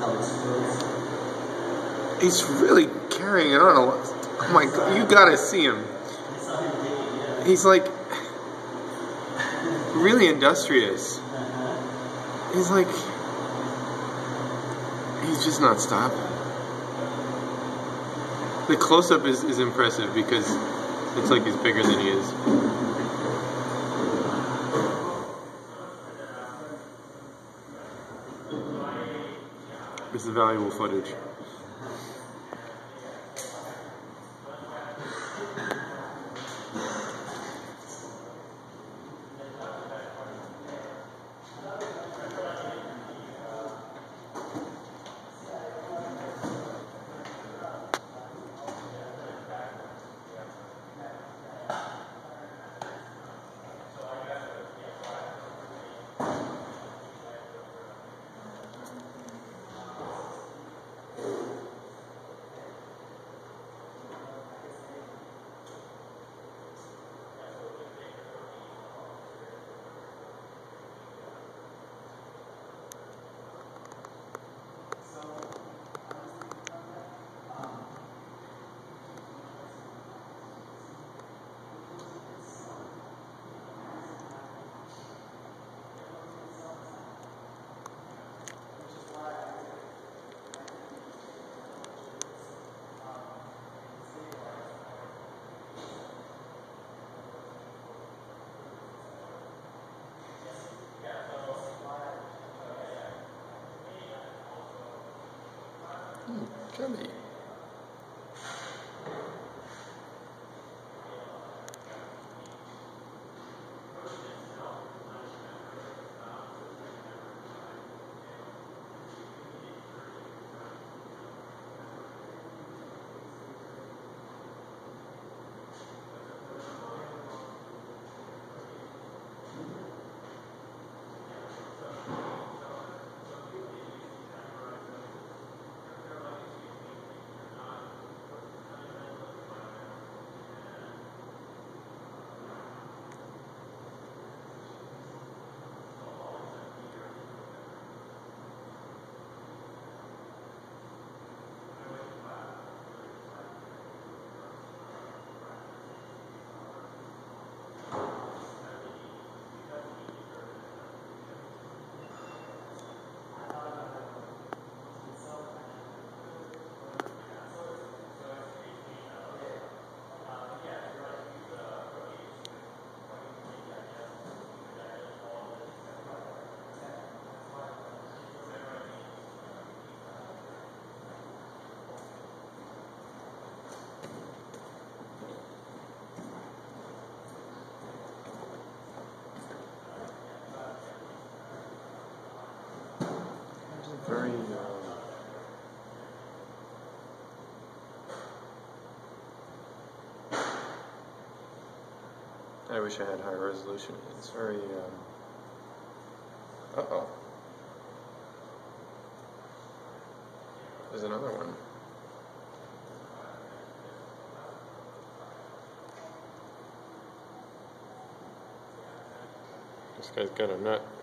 He's really carrying it on a lot. Oh my God, you gotta see him. He's like really industrious. He's like, he's just not stopping. The close-up is impressive because it's like he's bigger than he is. This is valuable footage. Chubby. Very I wish I had higher resolution. It's very uh-oh. There's another one. This guy's got a nut.